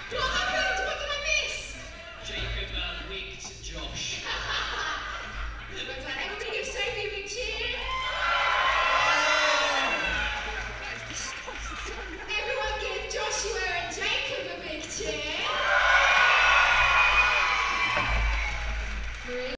What happened? What did I miss? Jacob wigged Josh. Well done. Everybody give Sophie a big cheer. Everyone give Joshua and Jacob a big cheer.